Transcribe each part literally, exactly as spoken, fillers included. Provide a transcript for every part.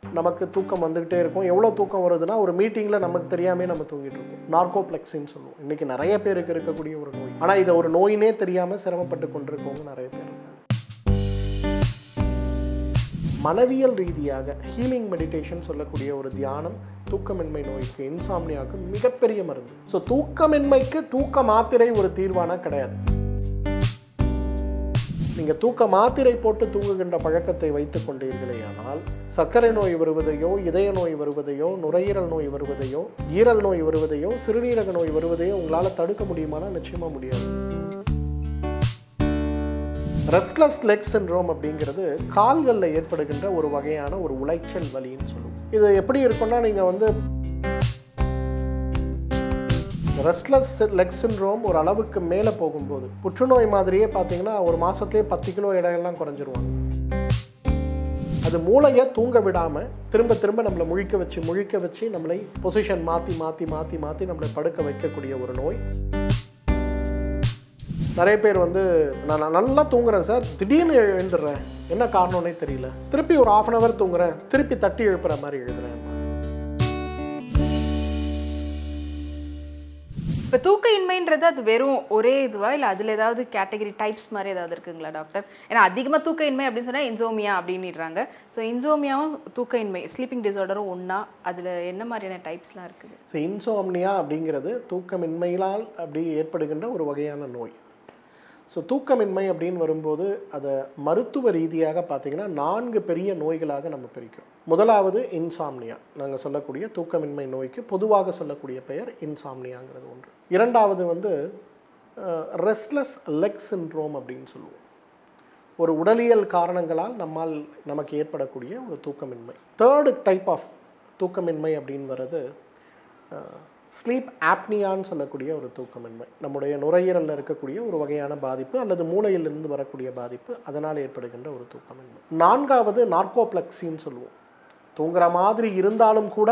நமக்கு தூக்கம் வந்துகிட்டே இருக்கும். எவ்வளோ தூக்கம் வருதுன்னா ஒரு மீட்டிங்கில் நமக்கு தெரியாமே நம்ம தூங்கிட்டு இருப்போம். நார்கோப்ளெக்ஸின்னு சொல்லுவோம். இன்றைக்கி நிறைய பேருக்கு இருக்கக்கூடிய ஒரு நோய். ஆனால் இதை ஒரு நோயினே தெரியாமல் சிரமப்பட்டு கொண்டிருக்கவங்க நிறைய பேர் இருக்காங்க. மனவியல் ரீதியாக ஹீலிங் மெடிடேஷன் சொல்லக்கூடிய ஒரு தியானம் தூக்கமின்மை நோய்க்கு, இன்சாம்னியாவுக்கு மிகப்பெரிய மருந்து. ஸோ தூக்கமின்மைக்கு தூக்க மாத்திரை ஒரு தீர்வானா கிடையாது. நீங்கள் தூக்க மாத்திரை போட்டு தூங்குகின்ற பழக்கத்தை வைத்துக் கொண்டீர்களேயானால் சர்க்கரை நோய் வருவதையோ, இதய நோய் வருவதையோ, நுரையீரல் நோய் வருவதையோ, ஈரல் நோய் வருவதையோ, சிறுநீரக நோய் வருவதையோ உங்களால் தடுக்க முடியுமானா நிச்சயமாக முடியாது. ரெஸ்ட்லெஸ் லெக் சிண்ட்ரோம் அப்படிங்கிறது கால்களில் ஏற்படுகின்ற ஒரு வகையான ஒரு உளைச்சல் வலின்னு சொல்லுவோம். இது எப்படி இருக்குன்னா, நீங்கள் வந்து ரெஸ்ட்லெஸ் லெக் சிண்ட்ரோம் ஒரு அளவுக்கு மேலே போகும்போது புற்றுநோய் மாதிரியே பார்த்தீங்கன்னா ஒரு மாதத்துலேயே பத்து கிலோ எடையெல்லாம் குறைஞ்சிருவாங்க. அது மூளையை தூங்க விடாமல் திரும்ப திரும்ப நம்மளை முழிக்க வச்சு முழிக்க வச்சு நம்மளை பொசிஷன் மாற்றி மாற்றி மாற்றி மாற்றி நம்மளை படுக்க வைக்கக்கூடிய ஒரு நோய். நிறைய பேர் வந்து நான் நல்லா தூங்குறேன் சார், திடீர்னு எழுந்துடுறேன், என்ன காரணம்னே தெரியல, திருப்பி ஒரு ஆஃப் அன் ஹவர் தூங்குறேன், திருப்பி தட்டி எழுப்புற மாதிரி எழுதுறேன். இப்போ தூக்க இன்மைன்றது அது வெறும் ஒரே இதுவா இல்லை அதில் ஏதாவது கேட்டகரி டைப்ஸ் மாதிரி ஏதாவது இருக்குங்களா டாக்டர்? ஏன்னா அதிகமாக தூக்க இன்மை அப்படின்னு சொன்னால் இன்சோமியா அப்படின்னுறாங்க. ஸோ இன்சோமியாவும் தூக்க இன்மை ஸ்லீப்பிங் டிஸார்டரும் ஒன்றா, அதில் என்ன மாதிரியான டைப்ஸ்லாம் இருக்குது? ஸோ இன்சோம்னியா அப்படிங்கிறது தூக்கமின்மையினால் அப்படி ஏற்படுகின்ற ஒரு வகையான நோய். ஸோ தூக்கமின்மை அப்படின்னு வரும்போது அதை மருத்துவ ரீதியாக பார்த்திங்கன்னா நான்கு பெரிய நோய்களாக நம்ம பிரிக்கிறோம். முதலாவது இன்சாம்னியா, நாங்கள் சொல்லக்கூடிய தூக்கமின்மை நோய்க்கு பொதுவாக சொல்லக்கூடிய பெயர் இன்சாம்னியாங்கிறது ஒன்று. இரண்டாவது வந்து ரெஸ்ட்லெஸ் லெக் சிண்ட்ரோம் அப்படின்னு சொல்லுவோம். ஒரு உடலியல் காரணங்களால் நம்மால் நமக்கு ஏற்படக்கூடிய ஒரு தூக்கமின்மை. தேர்டு டைப் ஆஃப் தூக்கமின்மை அப்படின்னு வர்றது ஸ்லீப் ஆப்னியான்னு சொல்லக்கூடிய ஒரு தூக்கமின்மை. நம்முடைய நுரையீரலில் இருக்கக்கூடிய ஒரு வகையான பாதிப்பு அல்லது மூளையிலிருந்து வரக்கூடிய பாதிப்பு, அதனால் ஏற்படுகின்ற ஒரு தூக்கமின்மை. நான்காவது நார்கோப்ளெக்ஸின்னு சொல்லுவோம். தூங்குற மாதிரி இருந்தாலும் கூட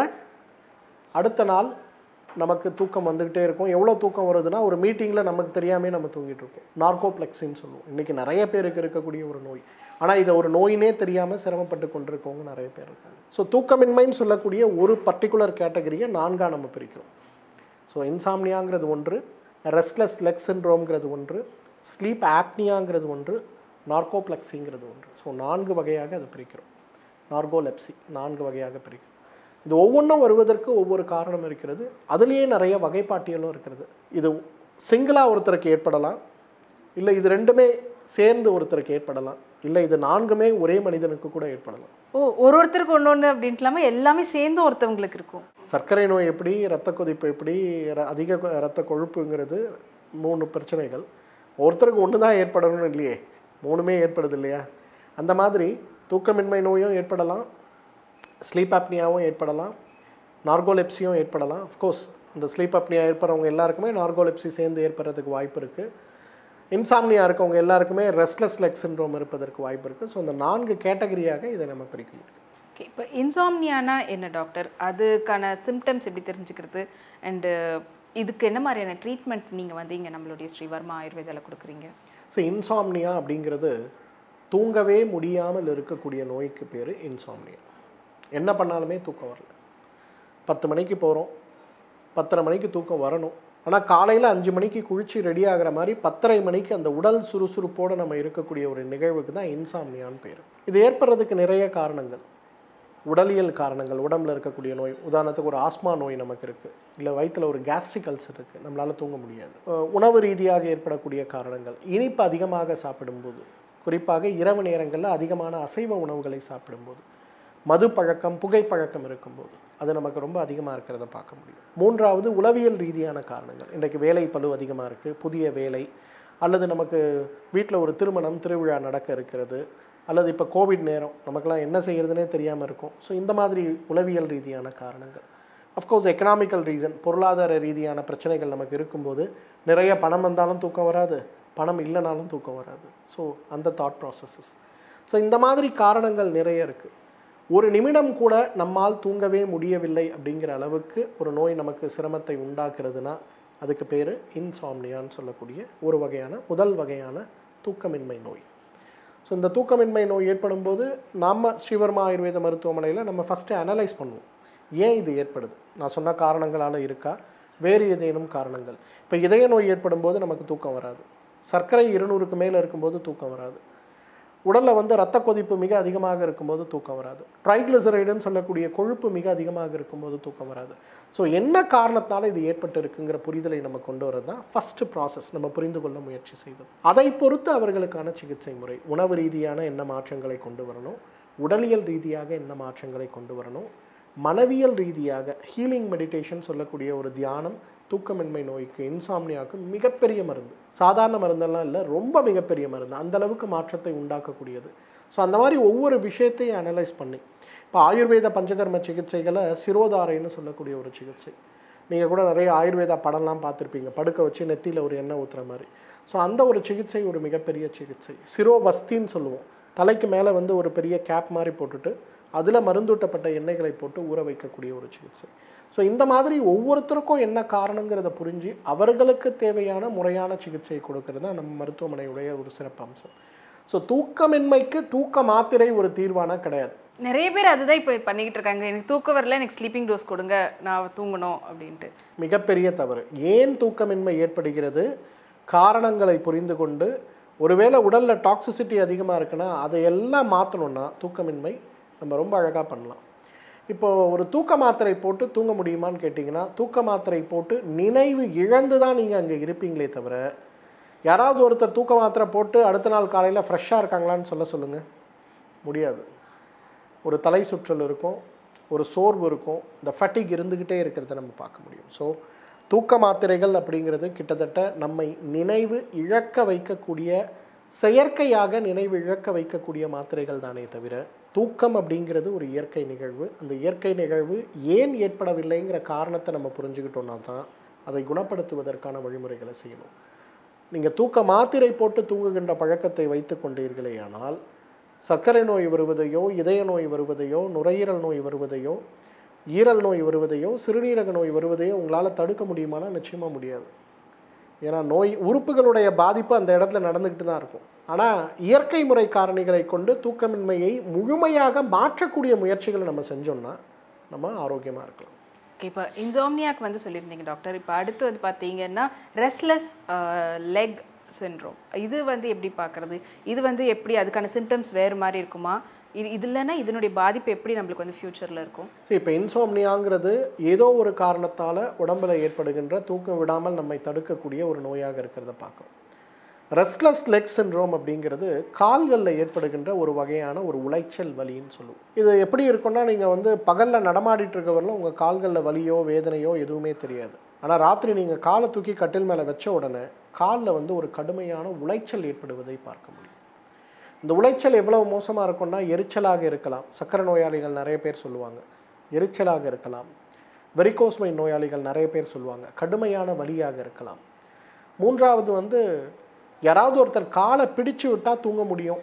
அடுத்த நாள் நமக்கு தூக்கம் வந்துக்கிட்டே இருக்கும். எவ்வளோ தூக்கம் வருதுன்னா ஒரு மீட்டிங்கில் நமக்கு தெரியாமே நம்ம தூங்கிட்டு இருப்போம். நார்கோப்ளெக்ஸின்னு சொல்லுவோம். இன்றைக்கி நிறைய பேருக்கு இருக்கக்கூடிய ஒரு நோய். ஆனால் இதை ஒரு நோயினே தெரியாமல் சிரமப்பட்டு கொண்டிருக்கவங்க நிறைய பேர் இருக்காங்க. ஸோ தூக்கமின்மைன்னு சொல்லக்கூடிய ஒரு பர்டிகுலர் கேட்டகரியை நான்காக நம்ம பிரிக்கிறோம். ஸோ இன்சாம்னியாங்கிறது ஒன்று, ரெஸ்ட்லெஸ் லெக் சிண்ட்ரோம்ங்கிறது ஒன்று, ஸ்லீப் ஆப்னியாங்கிறது ஒன்று, நார்கோப்ளெக்ஸிங்கிறது ஒன்று. ஸோ நான்கு வகையாக அதை பிரிக்கிறோம். நார்கோலெப்சி நான்கு வகையாக பிரிக்கிறோம். இது ஒவ்வொன்றும் வருவதற்கு ஒவ்வொரு காரணம் இருக்கிறது. அதுலேயே நிறைய வகைப்பாட்டியலும் இருக்கிறது. இது சிங்கிளாக ஒருத்தருக்கு ஏற்படலாம், இல்லை இது ரெண்டுமே சேர்ந்து ஒருத்தருக்கு ஏற்படலாம், இல்லை இது நான்குமே ஒரே மனிதனுக்கு கூட ஏற்படலாம். ஓ, ஒரு ஒருத்தருக்கு ஒன்று ஒன்று அப்படின்ட்டு இல்லாமல் எல்லாமே சேர்ந்து ஒருத்தவங்களுக்கு இருக்கும். சர்க்கரை நோய் எப்படி, இரத்த கொதிப்பு எப்படி, அதிக இரத்த கொழுப்புங்கிறது மூணு பிரச்சனைகள். ஒருத்தருக்கு ஒன்று தான் ஏற்படணும்னு இல்லையே, மூணுமே ஏற்படுது இல்லையா? அந்த மாதிரி தூக்கமின்மை நோயும் ஏற்படலாம், ஸ்லீப் ஆப்னியாவும் ஏற்படலாம், நார்கோலெப்சியும் ஏற்படலாம். அஃப்கோர்ஸ் இந்த ஸ்லீப் ஆப்னியா ஏற்படுறவங்க எல்லாருக்குமே நார்கோலெப்சி சேர்ந்து ஏற்படுறதுக்கு வாய்ப்பு இருக்குது. இன்சாம்னியா இருக்கவங்க எல்லாருக்குமே ரெஸ்ட்லெஸ் லெக் சிண்ட்ரோம் இருப்பதற்கு வாய்ப்பு இருக்குது. ஸோ இந்த நான்கு கேட்டகரியாக இதை நம்ம பிரிக்க முடியும். ஓகே, இப்போ இன்சாம்னியானா என்ன டாக்டர்? அதுக்கான சிம்டம்ஸ் எப்படி தெரிஞ்சுக்கிறது? அண்டு இதுக்கு என்ன மாதிரியான ட்ரீட்மெண்ட் நீங்கள் வந்து இங்கே நம்மளுடைய ஸ்ரீவர்மா ஆயுர்வேதாவில் கொடுக்குறீங்க? ஸோ இன்சாம்னியா அப்படிங்கிறது தூங்கவே முடியாமல் இருக்கக்கூடிய நோய்க்கு பேர் இன்சாம்னியா. என்ன பண்ணாலுமே தூக்கம் வரல. பத்து மணிக்கு போகிறோம், பத்தரை மணிக்கு தூக்கம் வரணும். ஆனால் காலையில் அஞ்சு மணிக்கு குளிச்சு ரெடி ஆகிற மாதிரி பத்தரை மணிக்கு அந்த உடல் சுறுசுறுப்போடு நம்ம இருக்கக்கூடிய ஒரு நிகழ்வுக்கு தான் இன்சாம்னியான்னு பேர். இது ஏற்படுறதுக்கு நிறைய காரணங்கள், உடலியல் காரணங்கள், உடம்பில் இருக்கக்கூடிய நோய். உதாரணத்துக்கு ஒரு ஆஸ்மா நோய் நமக்கு இருக்குது, இல்லை வயிற்றில் ஒரு கேஸ்ட்ரிக் அல்சர் இருக்குது, நம்மளால் தூங்க முடியாது. உணவு ரீதியாக ஏற்படக்கூடிய காரணங்கள், இனிப்பு அதிகமாக சாப்பிடும்போது, குறிப்பாக இரவு நேரங்களில் அதிகமான அசைவ உணவுகளை சாப்பிடும்போது, மது பழக்கம், புகைப்பழக்கம் இருக்கும்போது அது நமக்கு ரொம்ப அதிகமாக இருக்கிறத பார்க்க முடியும். மூன்றாவது உளவியல் ரீதியான காரணங்கள். இன்றைக்கு வேலை பளு அதிகமாக இருக்குது, புதிய வேலை, அல்லது நமக்கு வீட்டில் ஒரு திருமணம் திருவிழா நடக்க இருக்கிறது, அல்லது இப்போ கோவிட் நேரம் நமக்கெல்லாம் என்ன செய்கிறதுனே தெரியாமல் இருக்கும். ஸோ இந்த மாதிரி உளவியல் ரீதியான காரணங்கள். அஃப்கோர்ஸ் எக்கனாமிக்கல் ரீசன், பொருளாதார ரீதியான பிரச்சனைகள் நமக்கு இருக்கும்போது நிறைய பணம் வந்தாலும் தூக்கம் வராது, பணம் இல்லைனாலும் தூக்கம் வராது. ஸோ அந்த தாட் ப்ராசஸஸ். ஸோ இந்த மாதிரி காரணங்கள் நிறைய இருக்குது. ஒரு நிமிடம் கூட நம்மால் தூங்கவே முடியவில்லை அப்படிங்கிற அளவுக்கு ஒரு நோய் நமக்கு சிரமத்தை உண்டாக்குறதுனா அதுக்கு பேர் இன்சாம்னியான்னு சொல்லக்கூடிய ஒரு வகையான முதல் வகையான தூக்கமின்மை நோய். ஸோ இந்த தூக்கமின்மை நோய் ஏற்படும் போது நம்ம ஸ்ரீவர்மா ஆயுர்வேத மருத்துவமனையில் நம்ம ஃபஸ்ட்டு அனலைஸ் பண்ணுவோம். ஏன் இது ஏற்படுது? நான் சொன்ன காரணங்களால் இருக்கா, வேறு ஏதேனும் காரணங்கள்? இப்போ இதய நோய் ஏற்படும் போது நமக்கு தூக்கம் வராது, சர்க்கரை இருநூறுக்கு மேலே இருக்கும்போது தூக்கம் வராது, உடலில் வந்து ரத்த கொதிப்பு மிக அதிகமாக இருக்கும்போது தூக்கம் வராது, ட்ரைக்ளிசரைடுன்னு சொல்லக்கூடிய கொழுப்பு மிக அதிகமாக இருக்கும்போது தூக்கம் வராது. ஸோ என்ன காரணத்தால் இது ஏற்பட்டு இருக்குங்கிற புரிதலை நம்ம கொண்டு வரது தான் ஃபஸ்ட்டு ப்ராசஸ், நம்ம புரிந்து கொள்ள முயற்சி செய்வது. அதை பொறுத்து அவர்களுக்கான சிகிச்சை முறை, உணவு ரீதியான என்ன மாற்றங்களை கொண்டு வரணும், உடலியல் ரீதியாக என்ன மாற்றங்களை கொண்டு வரணும், மனவியல் ரீதியாக ஹீலிங் மெடிடேஷன் சொல்லக்கூடிய ஒரு தியானம் தூக்கமின்மை நோய்க்கு, இன்சாம்னியாவுக்கு மிகப்பெரிய மருந்து. சாதாரண மருந்தெல்லாம் இல்லை, ரொம்ப மிகப்பெரிய மருந்து, அந்தளவுக்கு மாற்றத்தை உண்டாக்கக்கூடியது. ஸோ அந்த மாதிரி ஒவ்வொரு விஷயத்தையும் அனலைஸ் பண்ணி, இப்போ ஆயுர்வேத பஞ்சகர்ம சிகிச்சைகளை சிரோதாரைன்னு சொல்லக்கூடிய ஒரு சிகிச்சை, நீங்கள் கூட நிறைய ஆயுர்வேதா படம்லாம் பார்த்துருப்பீங்க, படுக்க வச்சு நெத்தியில் ஒரு எண்ணெய் ஊற்றுற மாதிரி. ஸோ அந்த ஒரு சிகிச்சை ஒரு மிகப்பெரிய சிகிச்சை. சிரோவஸ்தின்னு சொல்லுவோம், தலைக்கு மேலே வந்து ஒரு பெரிய கேப் மாதிரி போட்டுட்டு அதில் மருந்தூட்டப்பட்ட எண்ணெய்களை போட்டு ஊற வைக்கக்கூடிய ஒரு சிகிச்சை. ஸோ இந்த மாதிரி ஒவ்வொருத்தருக்கும் என்ன காரணங்கிறத புரிஞ்சு அவர்களுக்கு தேவையான முறையான சிகிச்சை கொடுக்கறது தான் நம்ம மருத்துவமனையுடைய ஒரு சிறப்பு அம்சம். ஸோ தூக்கமின்மைக்கு தூக்க மாத்திரை ஒரு தீர்வானா கிடையாது. நிறைய பேர் அதுதான் இப்போ பண்ணிக்கிட்டு இருக்காங்க, எனக்கு தூக்கம் வரல, எனக்கு ஸ்லீப்பிங் டோஸ் கொடுங்க, நான் தூங்கணும் அப்படின்ட்டு. மிகப்பெரிய தவறு. ஏன் தூக்கமின்மை ஏற்படுகிறது, காரணங்களை புரிந்து கொண்டு, ஒருவேளை உடலில் டாக்ஸிசிட்டி அதிகமாக இருக்குன்னா அதையெல்லாம் மாற்றணுன்னா தூக்கமின்மை நம்ம ரொம்ப அழகாக பண்ணலாம். இப்போது ஒரு தூக்க மாத்திரை போட்டு தூங்க முடியுமான்னு கேட்டிங்கன்னா, தூக்க மாத்திரை போட்டு நினைவு இழந்து தான் நீங்கள் அங்கே இருப்பீங்களே தவிர, யாராவது ஒருத்தர் தூக்க மாத்திரை போட்டு அடுத்த நாள் காலையில் ஃப்ரெஷ்ஷாக இருக்காங்களான்னு சொல்ல சொல்லுங்கள், முடியாது. ஒரு தலை சுற்றல் இருக்கும், ஒரு சோர்வு இருக்கும், இந்த ஃபட்டிக் இருந்துக்கிட்டே இருக்கிறத நம்ம பார்க்க முடியும். ஸோ தூக்க மாத்திரைகள் அப்படிங்கிறது கிட்டத்தட்ட நம்மை நினைவு இழக்க வைக்கக்கூடிய, செயற்கையாக நினைவு இழக்க வைக்கக்கூடிய மாத்திரைகள் தானே தவிர, தூக்கம் அப்படிங்கிறது ஒரு இயற்கை நிகழ்வு. அந்த இயற்கை நிகழ்வு ஏன் ஏற்படவில்லைங்கிற காரணத்தை நம்ம புரிஞ்சுக்கிட்டோன்னா தான் அதை குணப்படுத்துவதற்கான வழிமுறைகளை செய்யணும். நீங்கள் தூக்க மாத்திரை போட்டு தூங்குகின்ற பழக்கத்தை வைத்து கொண்டீர்களே ஆனால், சர்க்கரை நோய் வருவதையோ, இதய நோய் வருவதையோ, நுரையீரல் நோய் வருவதையோ, ஈரல் நோய் வருவதையோ, சிறுநீரக நோய் வருவதையோ உங்களால் தடுக்க முடியுமானா நிச்சயமாக முடியாது. ஏன்னா நோய் உறுப்புகளுடைய பாதிப்பு அந்த இடத்துல நடந்துக்கிட்டு தான் இருக்கும். ஆனால் இயற்கை முறை காரணிகளை கொண்டு தூக்கமின்மையை முழுமையாக மாற்றக்கூடிய முயற்சிகளை நம்ம செஞ்சோம்னா நம்ம ஆரோக்கியமாக இருக்கலாம். ஓகே, இப்போ இன்சோம்னியாக்கு வந்து சொல்லியிருந்தீங்க டாக்டர். இப்போ அடுத்து வந்து பார்த்தீங்கன்னா ரெஸ்ட்லெஸ் லெக் சிண்ட்ரோம், இது வந்து எப்படி பார்க்குறது, இது வந்து எப்படி அதுக்கான சிம்டம்ஸ் வேறு மாதிரி இருக்குமா, இது இது இல்லைன்னா இதனுடைய பாதிப்பு எப்படி நம்மளுக்கு வந்து ஃப்யூச்சரில் இருக்கும்? சரி, இப்போ இன்சோம்னியாங்கிறது ஏதோ ஒரு காரணத்தால் உடம்பில் ஏற்படுகின்ற தூக்கம் விடாமல் நம்மை தடுக்கக்கூடிய ஒரு நோயாக இருக்கிறத பார்க்குறோம். ரெஸ்ட்லெஸ் லெக் சிண்ட்ரோம் அப்படிங்கிறது கால்களில் ஏற்படுகின்ற ஒரு வகையான ஒரு உளைச்சல் வலின்னு சொல்லுவோம். இது எப்படி இருக்குன்னா, நீங்கள் வந்து பகலில் நடமாடிட்டு இருக்கவரில் உங்கள் கால்களில் வலியோ வேதனையோ எதுவுமே தெரியாது. ஆனால் ராத்திரி நீங்கள் காலை தூக்கி கட்டில் மேலே வச்ச உடனே காலில் வந்து ஒரு கடுமையான உளைச்சல் ஏற்படுவதை பார்க்க முடியும். இந்த உளைச்சல் எவ்வளவு மோசமாக இருக்கும்னா, எரிச்சலாக இருக்கலாம். சக்கரை நோயாளிகள் நிறைய பேர் சொல்லுவாங்க எரிச்சலாக இருக்கலாம். வெரிகோஸ்மை நோயாளிகள் நிறைய பேர் சொல்லுவாங்க கடுமையான வலியாக இருக்கலாம். மூன்றாவது வந்து யாராவது ஒருத்தர் காலை பிடிச்சு விட்டால் தூங்க முடியும்,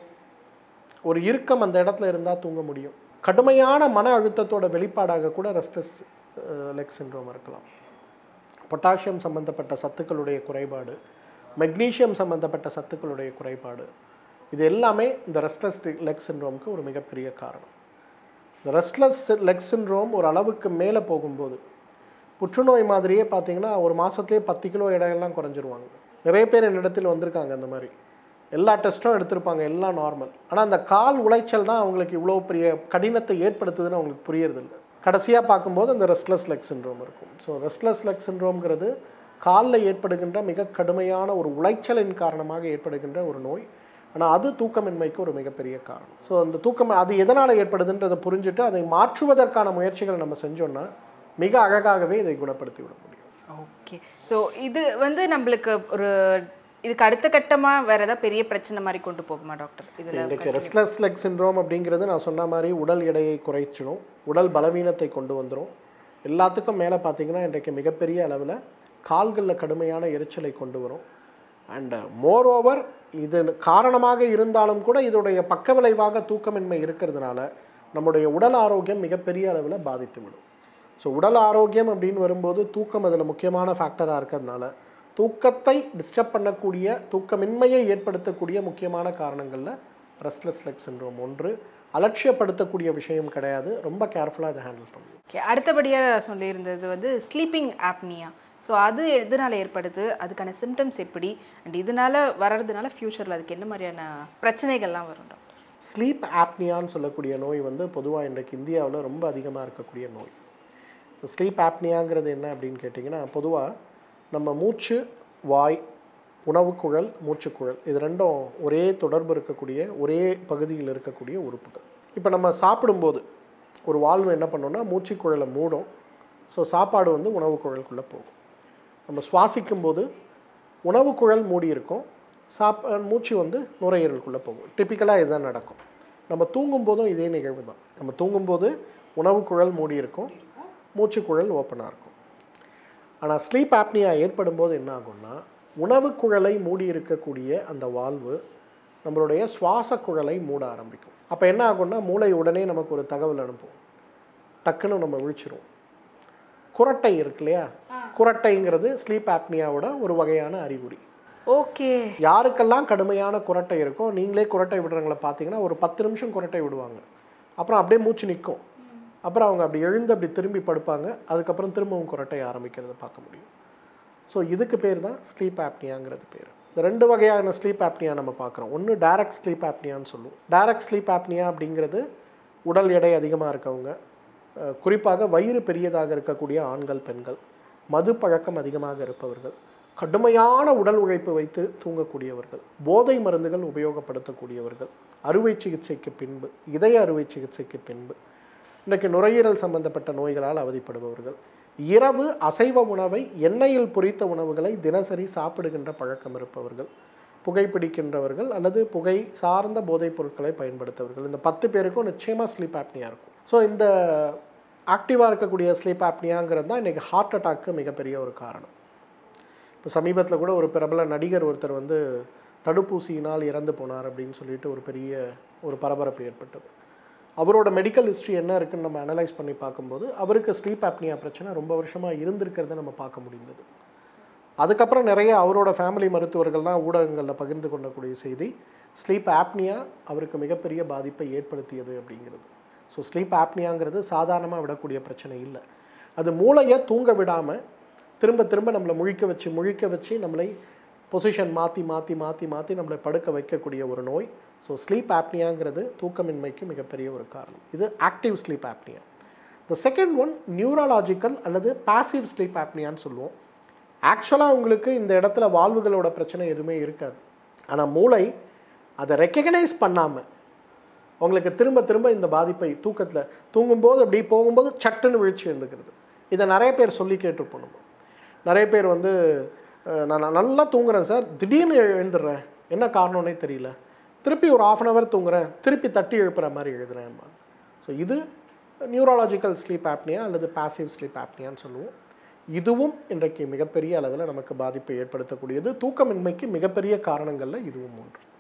ஒரு இறுக்கம் அந்த இடத்துல இருந்தால் தூங்க முடியும். கடுமையான மன அழுத்தத்தோட வெளிப்பாடாக கூட ரெஸ்ட்லெஸ் லெக் சிண்ட்ரோம் இருக்கலாம். பொட்டாசியம் சம்பந்தப்பட்ட சத்துக்களுடைய குறைபாடு, மெக்னீஷியம் சம்பந்தப்பட்ட சத்துக்களுடைய குறைபாடு, இது எல்லாமே இந்த ரெஸ்ட்லெஸ் லெக் சிண்ட்ரோமுக்கு ஒரு மிகப்பெரிய காரணம். இந்த ரெஸ்ட்லெஸ் லெக் சிண்ட்ரோம் ஒரு அளவுக்கு மேலே போகும்போது புற்றுநோய் மாதிரியே பார்த்தீங்கன்னா ஒரு மாதத்துலேயே பத்து கிலோ எடையெல்லாம் குறைஞ்சிருவாங்க. நிறைய பேர் என்னிடத்தில் வந்திருக்காங்க, அந்த மாதிரி எல்லா டெஸ்ட்டும் எடுத்திருப்பாங்க, எல்லாம் நார்மல். ஆனால் அந்த கால் உளைச்சல் தான் அவங்களுக்கு இவ்வளோ பெரிய கடினத்தை ஏற்படுத்துதுன்னு அவங்களுக்கு புரியறதில்லை. கடைசியாக பார்க்கும்போது அந்த ரெஸ்ட்லெஸ் லெக் சிண்ட்ரோம் இருக்கும். ஸோ ரெஸ்ட்லெஸ் லெக் சிண்ட்ரோம்ங்கிறது காலில் ஏற்படுகின்ற மிக கடுமையான ஒரு உளைச்சலின் காரணமாக ஏற்படுகின்ற ஒரு நோய். ஆனால் அது தூக்கமின்மைக்கு ஒரு மிகப்பெரிய காரணம். ஸோ அந்த தூக்கம் அது எதனால் ஏற்படுதுன்றதை புரிஞ்சுட்டு அதை மாற்றுவதற்கான முயற்சிகளை நம்ம செஞ்சோன்னா மிக அழகாகவே இதை குணப்படுத்தி விட முடியும். ஓகே, ஸோ இது வந்து நம்மளுக்கு ஒரு இதுக்கு அடுத்த கட்டமாக வேறு ஏதாவது பெரிய பிரச்சனை மாதிரி கொண்டு போகுமா டாக்டர்? இதில் இன்றைக்கு ரெஸ்ட்லெஸ் லெக் சிண்ட்ரோம் அப்படிங்கிறது நான் சொன்ன மாதிரி உடல் எடையை குறைச்சிடும், உடல் பலவீனத்தை கொண்டு வந்துடும். எல்லாத்துக்கும் மேலே பார்த்தீங்கன்னா இன்றைக்கு மிகப்பெரிய அளவில் கால்களில் கடுமையான எரிச்சலை கொண்டு வரும். அண்ட் மோர் ஓவர் இது காரணமாக இருந்தாலும் கூட இதோடைய பக்க விளைவாக தூக்கமின்மை இருக்கிறதுனால நம்முடைய உடல் ஆரோக்கியம் மிகப்பெரிய அளவில் பாதித்து விடும். ஸோ உடல் ஆரோக்கியம் அப்படின்னு வரும்போது தூக்கம் அதில் முக்கியமான ஃபேக்டராக இருக்கிறதுனால தூக்கத்தை டிஸ்டர்ப் பண்ணக்கூடிய, தூக்கமின்மையை ஏற்படுத்தக்கூடிய முக்கியமான காரணங்களில் ரெஸ்ட்லெஸ் லெக் சிண்ட்ரோம் ஒன்று. அலட்சியப்படுத்தக்கூடிய விஷயம் கிடையாது, ரொம்ப கேர்ஃபுல்லாக இதை ஹேண்டில் பண்ணணும். ஓகே, அடுத்தபடியாக சொல்லியிருந்தது வந்து ஸ்லீப்பிங் ஆப்னியா. ஸோ அது எதனால் ஏற்படுது, அதுக்கான சிம்டம்ஸ் எப்படி, அண்ட் இதனால் வர்றதுனால ஃப்யூச்சரில் அதுக்கு என்ன மாதிரியான பிரச்சனைகள்லாம் வரும்? ஸ்லீப் ஆப்னியான்னு சொல்லக்கூடிய நோய் வந்து பொதுவாக இன்றைக்கு இந்தியாவில் ரொம்ப அதிகமாக இருக்கக்கூடிய நோய். இப்போ ஸ்லீப் ஆப்னியாங்கிறது என்ன அப்படின்னு கேட்டிங்கன்னா, பொதுவாக நம்ம மூச்சு, வாய், உணவுக்குழல், மூச்சுக்குழல் இது ரெண்டும் ஒரே தொடர்பு இருக்கக்கூடிய ஒரே பகுதியில் இருக்கக்கூடிய உறுப்புகள். இப்போ நம்ம சாப்பிடும்போது ஒரு வால்வு என்ன பண்ணோம்னா மூச்சுக்குழலை மூடும். ஸோ சாப்பாடு வந்து உணவுக்குழலுக்குள்ளே போகும். நம்ம சுவாசிக்கும் போது உணவுக்குழல் மூடி இருக்கும், சாப் மூச்சு வந்து நுரையீரலுக்குள்ளே போகும். டிப்பிக்கலாக இதுதான் நடக்கும். நம்ம தூங்கும் போதும் இதே நிகழ்வு தான். நம்ம தூங்கும்போது உணவுக்குழல் மூடி இருக்கும், மூச்சுக்குழல் ஓப்பனாக இருக்கும். ஆனால் ஸ்லீப் ஆப்னியா ஏற்படும் போது என்ன ஆகும்னா, உணவு குழலை மூடி இருக்கக்கூடிய அந்த வால்வு நம்மளுடைய சுவாச குழலை மூட ஆரம்பிக்கும். அப்போ என்ன ஆகும்னா, மூளை உடனே நமக்கு ஒரு தகவல் அனுப்பும், டக்குன்னு நம்ம விழிச்சிரும். குரட்டை இருக்கு இல்லையா, குரட்டைங்கிறது ஸ்லீப் ஆப்னியாவோட ஒரு வகையான அறிகுறி. ஓகே, யாருக்கெல்லாம் கடுமையான குரட்டை இருக்கோ, நீங்களே குரட்டை விடுறவங்களை பார்த்தீங்கன்னா ஒரு பத்து நிமிஷம் குரட்டை விடுவாங்க, அப்புறம் அப்படியே மூச்சு நிற்கும், அப்புறம் அவங்க அப்படி எழுந்து அப்படி திரும்பி படுப்பாங்க, அதுக்கப்புறம் திரும்பவும் குரட்டை ஆரம்பிக்கிறத பார்க்க முடியும். ஸோ இதுக்கு பேர் தான் ஸ்லீப் ஆப்னியாங்கிறது பேர். இந்த ரெண்டு வகையான ஸ்லீப் ஆப்னியா நம்ம பார்க்குறோம். ஒன்று டைரக்ட் ஸ்லீப் ஆப்னியான்னு சொல்லுவோம். டைரக்ட் ஸ்லீப் ஆப்னியா அப்படிங்கிறது உடல் எடை அதிகமாக இருக்கவங்க, குறிப்பாக வயிறு பெரியதாக இருக்கக்கூடிய ஆண்கள், பெண்கள், மது பழக்கம் அதிகமாக இருப்பவர்கள், கடுமையான உடல் உழைப்பு வைத்து தூங்கக்கூடியவர்கள், போதை மருந்துகள் உபயோகப்படுத்தக்கூடியவர்கள், அறுவை சிகிச்சைக்கு பின்பு, இதய அறுவை சிகிச்சைக்கு பின்பு, இன்றைக்கு நுரையீரல் சம்பந்தப்பட்ட நோய்களால் அவதிப்படுபவர்கள், இரவு அசைவ உணவை எண்ணெயில் பொரித்த உணவுகளை தினசரி சாப்பிடுகின்ற பழக்கம் இருப்பவர்கள், புகைப்பிடிக்கின்றவர்கள் அல்லது புகை சார்ந்த போதைப் பொருட்களை பயன்படுத்தவர்கள், இந்த பத்து பேருக்கும் நிச்சயமாக ஸ்லீப் ஆப்னியா இருக்கும். ஸோ இந்த ஆக்டிவாக இருக்கக்கூடிய ஸ்லீப் ஆப்னியாங்கிறது தான் இன்றைக்கி ஹார்ட் அட்டாக்கு மிகப்பெரிய ஒரு காரணம். இப்போ சமீபத்தில் கூட ஒரு பிரபல நடிகர் ஒருத்தர் வந்து தடுப்பூசியினால் இறந்து போனார் அப்படின்னு சொல்லிட்டு ஒரு பெரிய ஒரு பரபரப்பு ஏற்பட்டது. அவரோட மெடிக்கல் ஹிஸ்ட்ரி என்ன இருக்குன்னு நம்ம அனலைஸ் பண்ணி பார்க்கும்போது அவருக்கு ஸ்லீப் ஆப்னியா பிரச்சனை ரொம்ப வருஷமாக இருந்திருக்கிறத நம்ம பார்க்க முடிந்தது. அதுக்கப்புறம் நிறைய அவரோட ஃபேமிலி மருத்துவர்கள்லாம் ஊடகங்களில் பகிர்ந்து கொள்ளக்கூடிய செய்தி, ஸ்லீப் ஆப்னியா அவருக்கு மிகப்பெரிய பாதிப்பை ஏற்படுத்தியது அப்படிங்கிறது. ஸோ ஸ்லீப் ஆப்னியாங்கிறது சாதாரணமாக விடக்கூடிய பிரச்சனை இல்லை. அது மூளையை தூங்க விடாமல் திரும்ப திரும்ப நம்மளை முழிக்க வச்சு முழிக்க வச்சு நம்மளை பொசிஷன் மாற்றி மாற்றி மாற்றி மாற்றி நம்மளை படுக்க வைக்கக்கூடிய ஒரு நோய். ஸோ ஸ்லீப் ஆப்னியாங்கிறது தூக்கமின்மைக்கு மிகப்பெரிய ஒரு காரணம். இது active sleep apnoea. The second one neurological அல்லது பாசிவ் ஸ்லீப் ஆப்னியான்னு சொல்லுவோம். ஆக்சுவலாக உங்களுக்கு இந்த இடத்துல வால்வுகளோட பிரச்சனை எதுவுமே இருக்காது, ஆனால் மூளை அதை ரெக்கக்னைஸ் பண்ணாமல் உங்களுக்கு திரும்ப திரும்ப இந்த பாதிப்பை தூக்கத்தில் தூங்கும்போது அப்படி போகும்போது சட்டுன்னு விழிச்சு எழுந்துக்கிறது. இதை நிறைய பேர் சொல்லி கேட்டிருப்போம். நம்ம நிறைய பேர் வந்து நான் நல்லா தூங்குறேன் சார், திடீர்னு எழுந்துடுறேன், என்ன காரணம்னே தெரியல, திருப்பி ஒரு ஆஃப் அன் ஹவர் தூங்குறேன், திருப்பி தட்டி எழுப்புற மாதிரி எழுதுறேன். ஸோ இது நியூரலாஜிக்கல் ஸ்லீப் ஆப்னியா அல்லது பாசிவ் ஸ்லீப் ஆப்னியான்னு சொல்லுவோம். இதுவும் இன்றைக்கு மிகப்பெரிய அளவில் நமக்கு பாதிப்பை ஏற்படுத்தக்கூடியது. தூக்கமின்மைக்கு மிகப்பெரிய காரணங்களில் இதுவும் ஒன்று.